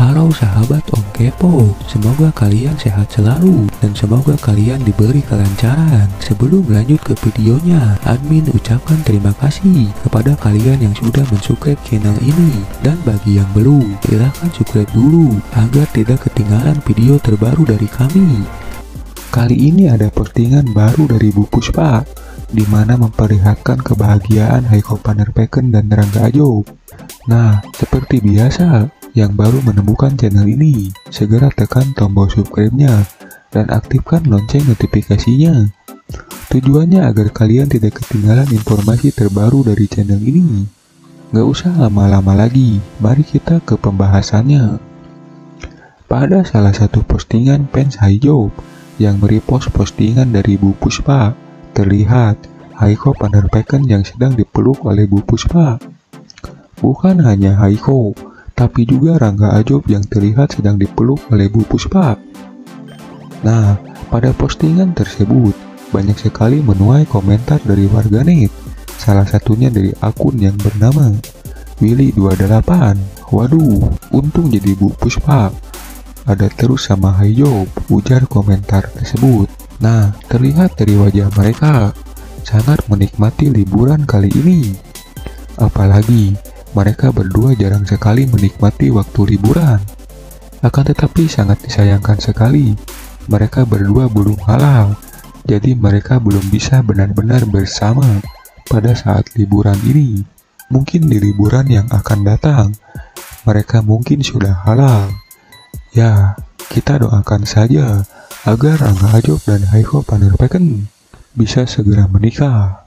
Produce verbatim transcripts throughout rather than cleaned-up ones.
Halo sahabat Om Kepo, semoga kalian sehat selalu dan semoga kalian diberi kelancaran. Sebelum lanjut ke videonya, admin ucapkan terima kasih kepada kalian yang sudah mensubscribe channel ini. Dan bagi yang belum, silahkan subscribe dulu agar tidak ketinggalan video terbaru dari kami. Kali ini ada postingan baru dari Bu Puspa, di mana memperlihatkan kebahagiaan Haiko Pannerpeken dan Rangga Ajob. Nah, seperti biasa, yang baru menemukan channel ini, segera tekan tombol subscribe-nya dan aktifkan lonceng notifikasinya. Tujuannya agar kalian tidak ketinggalan informasi terbaru dari channel ini. Nggak usah lama-lama lagi, mari kita ke pembahasannya. Pada salah satu postingan fans Hajob yang merepost postingan dari Bu Puspa, terlihat Haiko Pannerpeken yang sedang dipeluk oleh Bu Puspa. Bukan hanya Haiko, tapi juga Rangga Ajob yang terlihat sedang dipeluk oleh Bu Puspa. Nah, pada postingan tersebut, banyak sekali menuai komentar dari warganet, salah satunya dari akun yang bernama Willy dua puluh delapan. Waduh, untung jadi Bu Puspa ada terus sama Hajob, ujar komentar tersebut. Nah, terlihat dari wajah mereka, sangat menikmati liburan kali ini. Apalagi, mereka berdua jarang sekali menikmati waktu liburan. Akan tetapi sangat disayangkan sekali, mereka berdua belum halal, jadi mereka belum bisa benar-benar bersama pada saat liburan ini. Mungkin di liburan yang akan datang, mereka mungkin sudah halal. Ya, kita doakan saja agar Rangga Ajob dan Haiko Pannerpeken bisa segera menikah.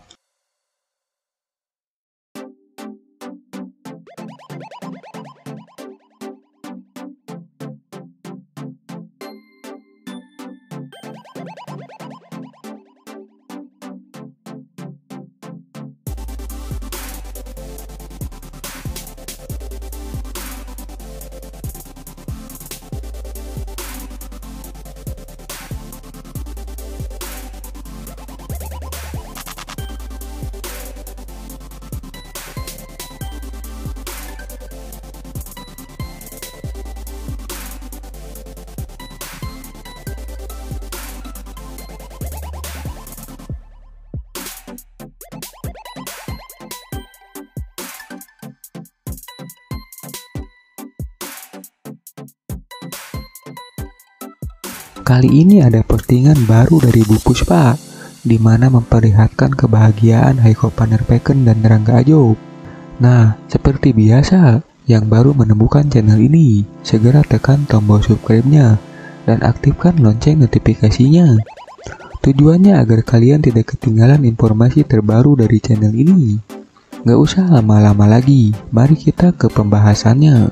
Kali ini ada postingan baru dari Bu Puspa, di mana memperlihatkan kebahagiaan Haiko Pannerpeken dan Rangga Ajob. Nah, seperti biasa, yang baru menemukan channel ini, segera tekan tombol subscribe-nya dan aktifkan lonceng notifikasinya. Tujuannya agar kalian tidak ketinggalan informasi terbaru dari channel ini. Nggak usah lama-lama lagi, mari kita ke pembahasannya.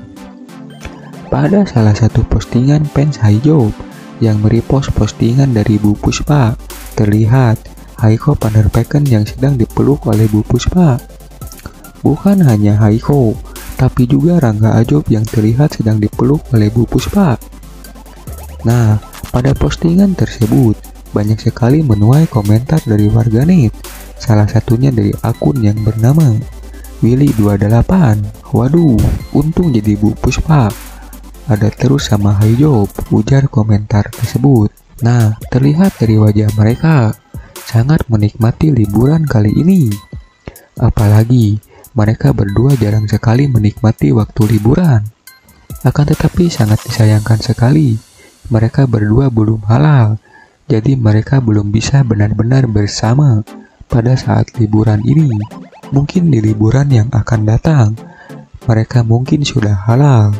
Pada salah satu postingan fans Hajob yang merepost postingan dari Bu Puspa, terlihat Haiko Pannerpeken yang sedang dipeluk oleh Bu Puspa. Bukan hanya Haiko, tapi juga Rangga Ajob yang terlihat sedang dipeluk oleh Bu Puspa. Nah, pada postingan tersebut, banyak sekali menuai komentar dari warganet, salah satunya dari akun yang bernama Willy dua puluh delapan. Waduh, untung jadi Bu Puspa ada terus sama Hajob, ujar komentar tersebut. Nah, terlihat dari wajah mereka, sangat menikmati liburan kali ini. Apalagi, mereka berdua jarang sekali menikmati waktu liburan. Akan tetapi sangat disayangkan sekali, mereka berdua belum halal, jadi mereka belum bisa benar-benar bersama pada saat liburan ini. Mungkin di liburan yang akan datang, mereka mungkin sudah halal.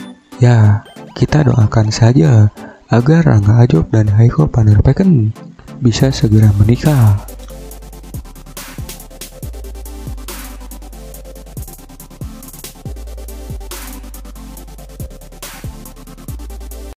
Ya, kita doakan saja agar Rangga Ajob dan Haiko Pannerpeken bisa segera menikah.